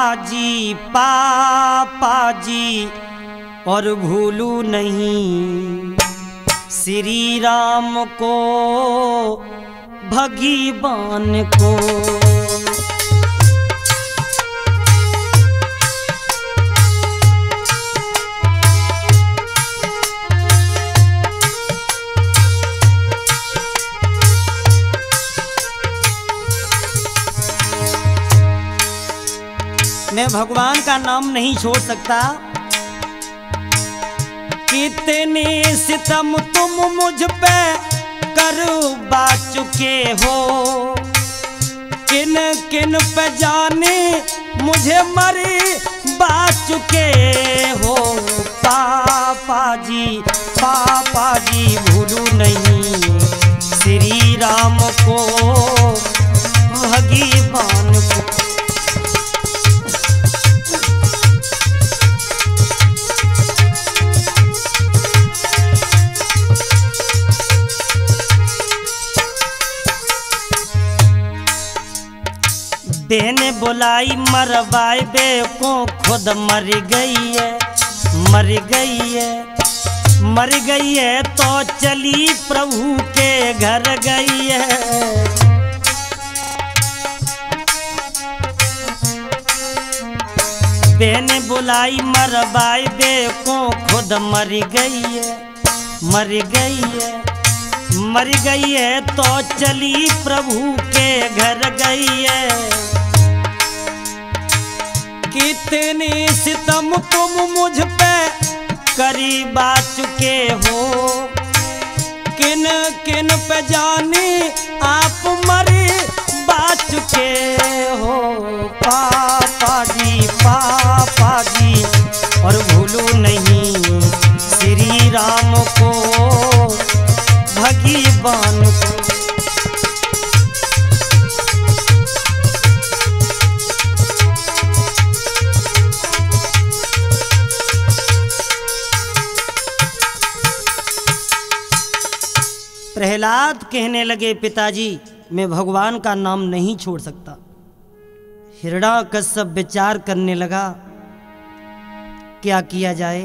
जी और भूलू नहीं श्री राम को भगवान को। मैं भगवान का नाम नहीं छोड़ सकता। कितने सितम तुम मुझ पे करवा चुके हो, किन किन पे जाने मुझे मरे बात चुके हो। पापा जी भूलू नहीं श्री राम को भगवान को। बहने बुलाई मरवाए बे को खुद मर गई है तो चली प्रभु के घर गई है। बहने बुलाई मरवाए बे को खुद मर गई है तो चली प्रभु के घर गई है। कितने सितम तुम मुझ पे करीबा चुके हो, किन किन पे जाने आप मरे बात चुके हो। पापा जी और भूलू नहीं श्री राम को भगवान को। प्रहलाद कहने लगे पिताजी मैं भगवान का नाम नहीं छोड़ सकता। हिरण्याकश्यप विचार करने लगा क्या किया जाए।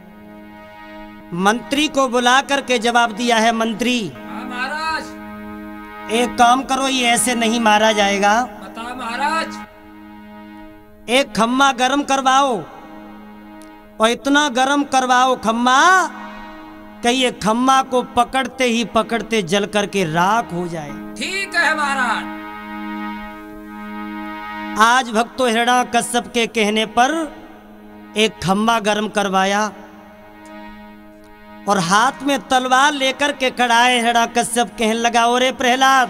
मंत्री को बुला करके जवाब दिया है, मंत्री महाराज एक काम करो, ये ऐसे नहीं मारा जाएगा। बता महाराज। एक खम्मा गरम करवाओ और इतना गरम करवाओ खम्मा कि ये खम्मा को पकड़ते जल करके राख हो जाए। ठीक है महाराज। आज भक्तों हिरण्याकश्यप के कहने पर एक खम्मा गरम करवाया और हाथ में तलवार लेकर के खड़ा है। हिरण्याकश्यप कहने लगा, ओरे प्रहलाद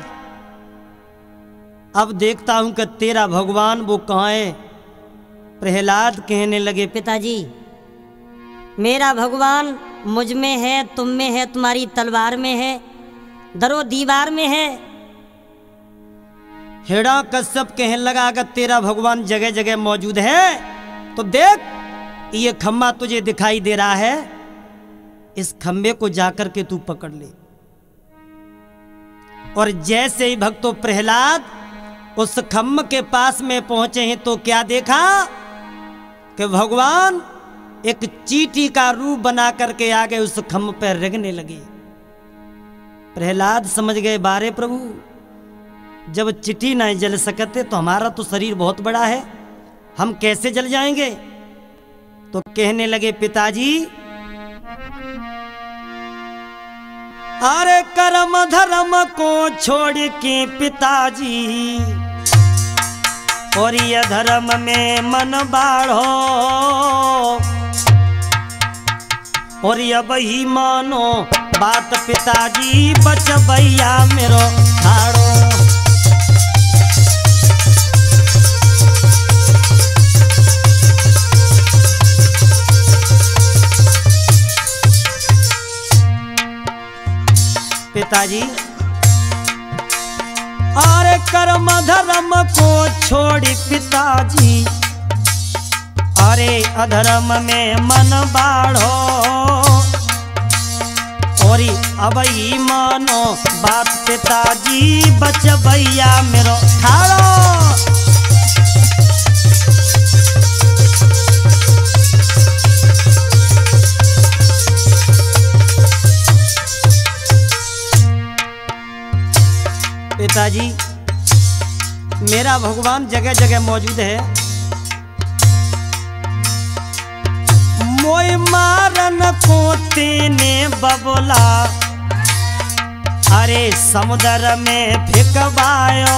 अब देखता हूं कि तेरा भगवान वो कहाँ है। प्रहलाद कहने लगे, पिताजी मेरा भगवान मुझ में है, तुम में है, तुम्हारी तलवार में है, दरो दीवार में है। हिरण्याकश्यप कहने लगा, अगर तेरा भगवान जगह जगह मौजूद है तो देख ये खम्मा तुझे दिखाई दे रहा है, इस खम्बे को जाकर के तू पकड़ ले। और जैसे ही भक्तों प्रहलाद उस खम्भ के पास में पहुंचे हैं तो क्या देखा कि भगवान एक चींटी का रूप बना करके आगे उस खम्भ पर रगने लगे। प्रहलाद समझ गए, बारे प्रभु जब चींटी नहीं जल सकते तो हमारा तो शरीर बहुत बड़ा है, हम कैसे जल जाएंगे। तो कहने लगे, पिताजी अरे कर्म धर्म को छोड़ के पिताजी और ये धर्म में मन बाढ़ो और ये वही मानो बात पिताजी बच भैया मेरो हाड़ो। पिताजी अरे कर्म धर्म को छोड़ पिताजी अरे अधर्म में मन बाढ़ो और अब ही मानो बात पिताजी बचबैया मेरो ठाड़ो। पिताजी मेरा भगवान जगह जगह मौजूद है, मोय मारन को तेने बबला अरे समुद्र में फिकवायो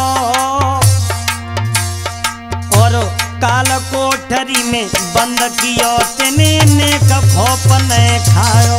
और काल कोठरी में बंद कियो तेने ने खोप ने खायो।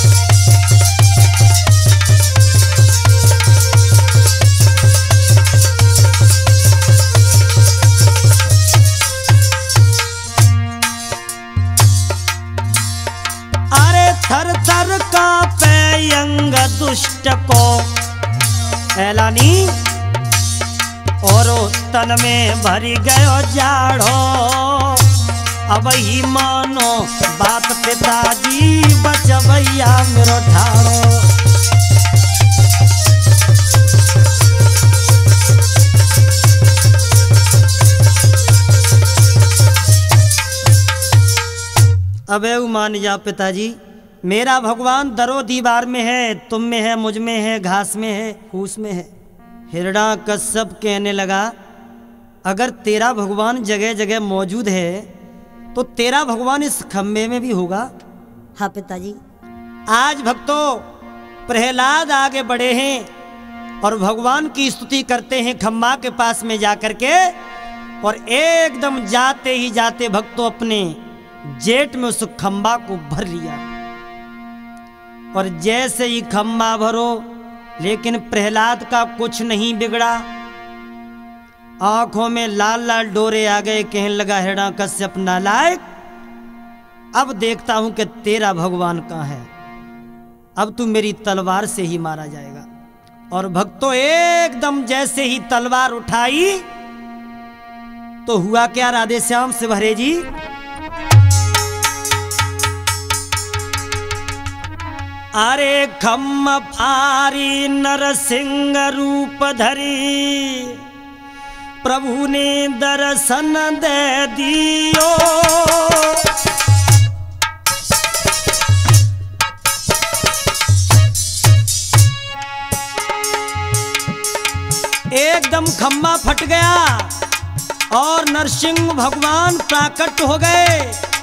थर थर कांपे अंग दुष्ट को एलानी और तन में भरी गयो जाड़ो। अब ही मानो बात पिताजी बचबैया मेरो ठाड़ो। अबे मान जा पिताजी, मेरा भगवान दरो दीवार में है, तुम में है, मुझ में है, घास में है, फूस में है। हिरण्यकश्यप कहने लगा अगर तेरा भगवान जगह जगह मौजूद है तो तेरा भगवान इस खम्भे में भी होगा। हाँ पिताजी। आज भक्तों प्रहलाद आगे बढ़े हैं और भगवान की स्तुति करते हैं खम्भा के पास में जाकर के, और एकदम जाते ही जाते भक्तों अपने जेट में उस खम्भा को भर लिया। और जैसे ही खम्भा भरो लेकिन प्रहलाद का कुछ नहीं बिगड़ा, आंखों में लाल लाल डोरे आ गए। कहने लगा हिरण्यकश्यप नालायक, अब देखता हूं कि तेरा भगवान कहाँ है, अब तू मेरी तलवार से ही मारा जाएगा। और भक्तों एकदम जैसे ही तलवार उठाई तो हुआ क्या राधे श्याम से भरे जी। अरे खम फारी नरसिंह रूप धरी प्रभु ने दर्शन दे दियो। एकदम खम्मा फट गया और नरसिंह भगवान प्राकट हो गए।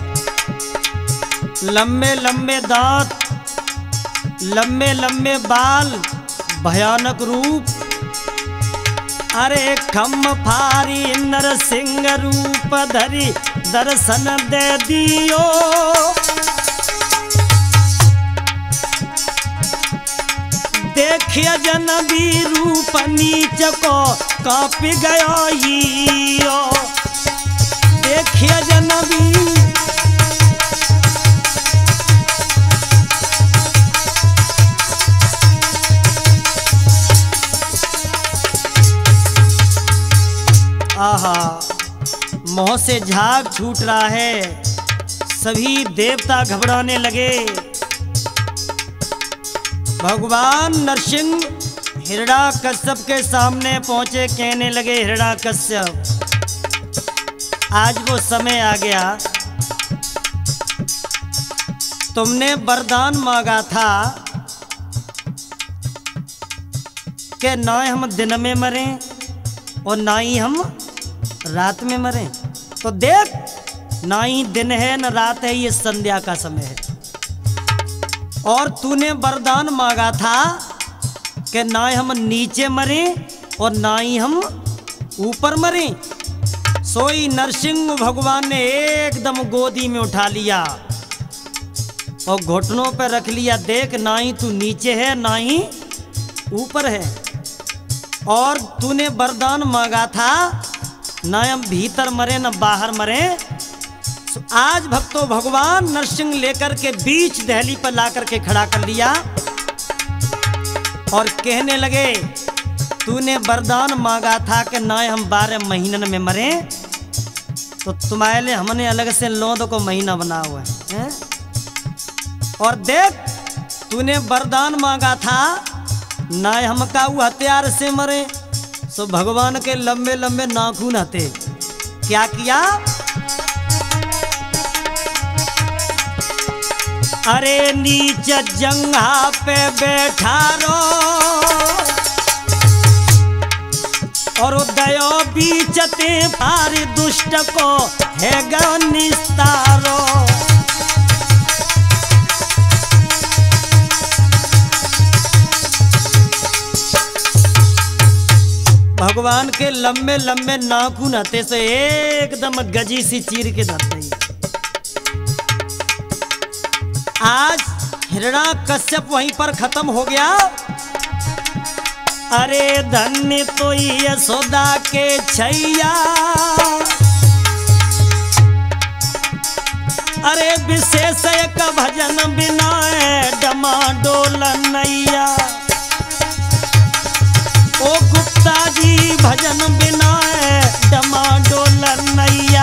लंबे लंबे दांत, लंबे लंबे बाल, भयानक रूप। अरे खम फारी नरसिंह रूप धरी दर्शन दे दियो। देखिए जनबी रूप नीच को कांप गयो हियो। देखिए जनबी आहा, मोह से झाग छूट रहा है। सभी देवता घबराने लगे। भगवान नरसिंह हिरण्यकश्यप के सामने पहुंचे, कहने लगे हिरण्यकश्यप आज वो समय आ गया, तुमने वरदान मांगा था कि ना हम दिन में मरें और ना ही हम रात में मरें। तो देख ना ही दिन है न रात है, ये संध्या का समय है। और तूने वरदान मांगा था कि ना हम नीचे मरें और ना ही हम ऊपर मरें। सोई नरसिंह भगवान ने एकदम गोदी में उठा लिया और घुटनों पर रख लिया। देख ना ही तू नीचे है ना ही ऊपर है। और तूने वरदान मांगा था ना हम भीतर मरे न बाहर मरे। आज भक्तों भगवान नरसिंह लेकर के बीच दहली पर ला करके खड़ा कर लिया और कहने लगे तूने वरदान मांगा था कि ना हम 12 महीनन में मरे, तो तुम्हारे लिए हमने अलग से 9 को महीना बना हुआ है। और देख तूने वरदान मांगा था ना हमका वो हथियार से मरे, सो भगवान के लंबे लंबे नाखून हते। क्या किया? अरे नीच जंघा पे बैठा रो और दयो बीचते पार दुष्ट को है निस्तारो। भगवान के लंबे लंबे नाखून हते से एकदम गजी सी चीर के धरते। आज हिरण्याकश्यप वहीं पर खत्म हो गया। अरे धन्य तो यशोदा के छैया, अरे विशेष एक भजन बिना डमाडोल नैया। ओ गुप्ता जी भजन बिना डमाडोल नैया।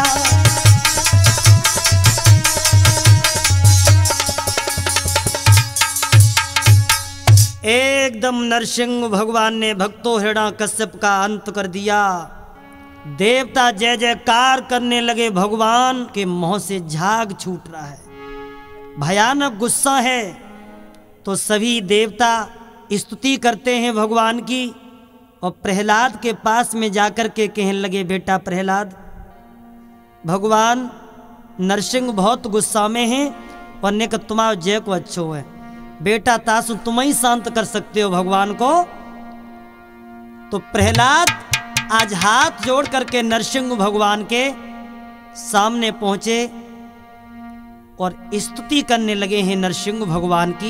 एकदम नरसिंह भगवान ने भक्तों हिरण्याकश्यप का अंत कर दिया। देवता जय जयकार करने लगे। भगवान के मुंह से झाग छूट रहा है, भयानक गुस्सा है। तो सभी देवता स्तुति करते हैं भगवान की और प्रहलाद के पास में जाकर के कहने लगे, बेटा प्रहलाद, भगवान नरसिंह बहुत गुस्सा में हैं और ने का तुम्हारा जय को अच्छो है। बेटा तासु तुम ही शांत कर सकते हो भगवान को। तो प्रहलाद आज हाथ जोड़ करके नरसिंह भगवान के सामने पहुंचे और स्तुति करने लगे हैं नरसिंह भगवान की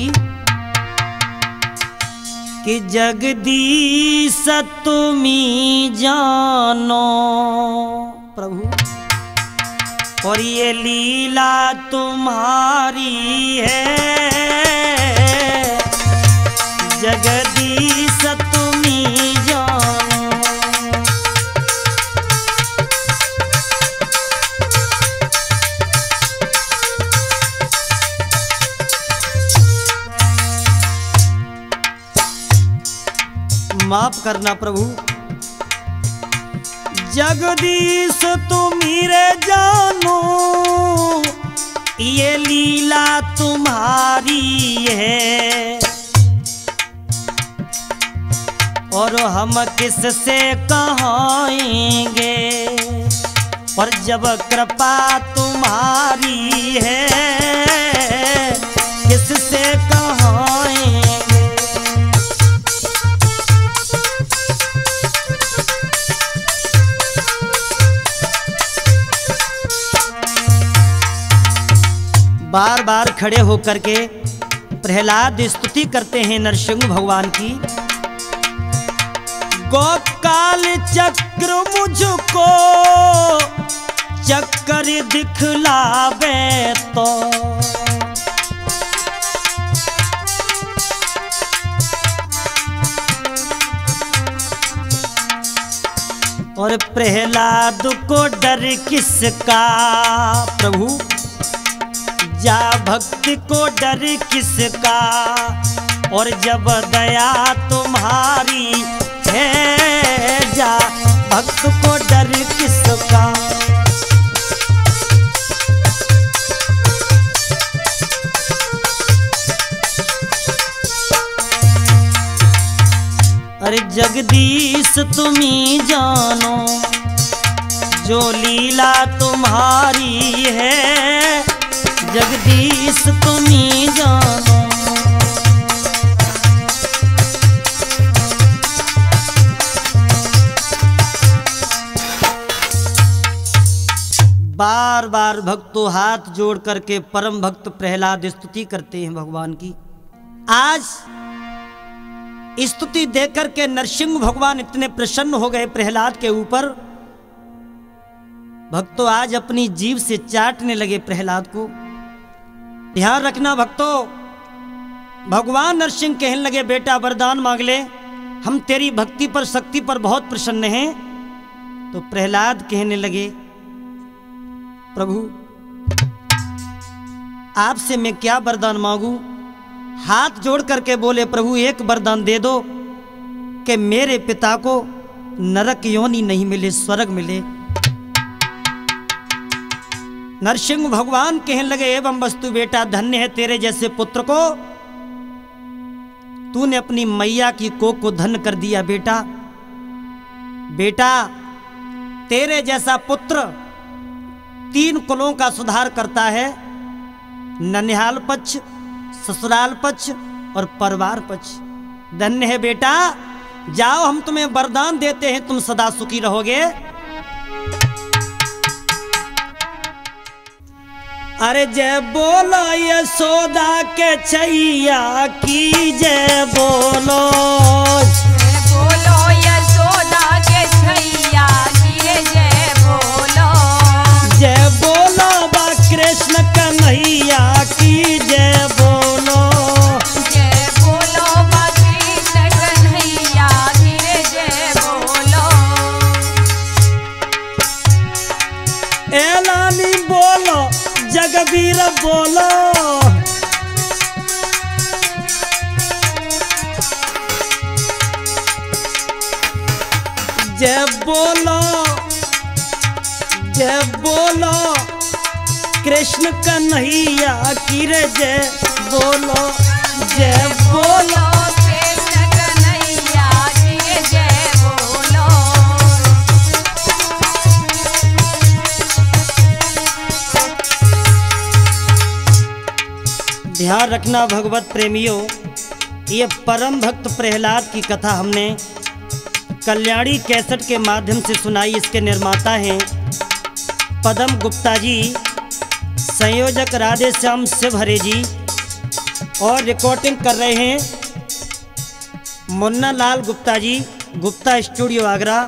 कि जगदीश तुम्ही जानो प्रभु और ये लीला तुम्हारी है। जगदीश तुम्ही जानो। माफ करना प्रभु। जगदीश तुम्ही रे जानो ये लीला तुम्हारी है और हम किससे कहाएंगे और जब कृपा तुम्हारी है किससे कहाएंगे। बार बार खड़े होकर के प्रहलाद स्तुति करते हैं नरसिंह भगवान की। गोकाल चक्र मुझको चक्कर दिखलावे तो और प्रहलाद को डर किसका प्रभु, जा भक्ति को डर किसका और जब दया तुम्हारी है जा भक्त को डर किसका। अरे जगदीश तुम्ही जानो जो लीला तुम्हारी है। जगदीश तुम्ही जानो। बार बार भक्तों हाथ जोड़ करके परम भक्त प्रहलाद स्तुति करते हैं भगवान की। आज स्तुति देकर के नरसिंह भगवान इतने प्रसन्न हो गए प्रहलाद के ऊपर। भक्तों आज अपनी जीभ से चाटने लगे प्रहलाद को। ध्यान रखना भक्तों, भगवान नरसिंह कहने लगे बेटा वरदान मांग ले, हम तेरी भक्ति पर शक्ति पर बहुत प्रसन्न हैं। तो प्रहलाद कहने लगे प्रभु आपसे मैं क्या वरदान मांगू, हाथ जोड़ करके बोले, प्रभु एक वरदान दे दो कि मेरे पिता को नरक योनि नहीं मिले, स्वर्ग मिले। नरसिंह भगवान कहने लगे, एवं वस्तु बेटा, धन्य है तेरे जैसे पुत्र को, तूने अपनी मैया की कोख को धन्य कर दिया। बेटा बेटा, तेरे जैसा पुत्र 3 कुलों का सुधार करता है, ननिहाल पक्ष, ससुराल पक्ष और परिवार पक्ष। धन्य है बेटा, जाओ हम तुम्हें वरदान देते हैं, तुम सदा सुखी रहोगे। अरे जय बोलो यशोदा के छैया की, जय बोलो, जय बोलो यशोदा के छैया की, जय बोलो, जय बोलो बा कृष्ण कन्हैया की, जय बोलो, जय बोलो बा कृष्ण कन्हैया की, जय बोलो, ऐलानी बोलो, जगबीर बोलो, जय बोलो, जय बोलो कृष्ण कन्हैया की रे, जय बोलो, जय बोलो। कृष्ण कन्हैया की, जय बोलो, ध्यान रखना भगवत प्रेमियों, ये परम भक्त प्रहलाद की कथा हमने कल्याणी कैसेट के माध्यम से सुनाई। इसके निर्माता हैं पदम गुप्ता जी, संयोजक राधे श्याम शिव हरे जी, और रिकॉर्डिंग कर रहे हैं मुन्ना लाल गुप्ता जी, गुप्ता स्टूडियो आगरा।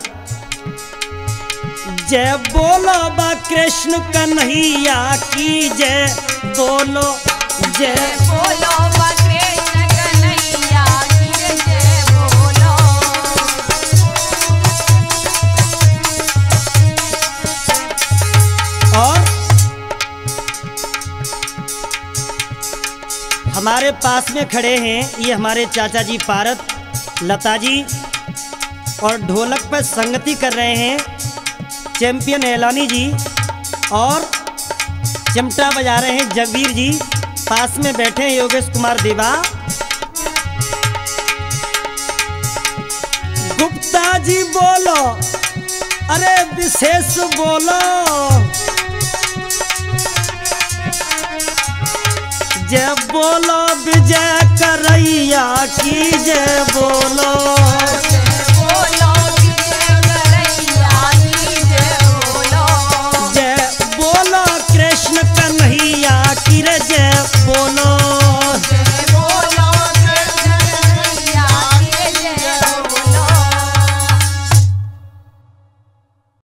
जय बोलो बा कृष्ण कन्हैया की, जय बोलो, जय बोलो बा कृष्ण कन्हैया की, जय बोलो, और हमारे पास में खड़े हैं ये हमारे चाचा जी पारत लता जी, और ढोलक पर संगति कर रहे हैं चैंपियन एलानी जी, और चिमटा बजा रहे हैं जगबीर जी। पास में बैठे हैं योगेश कुमार देवा। गुप्ता जी बोलो, अरे विशेष बोलो, जय बोलो विजय करैया की, जय बोलो,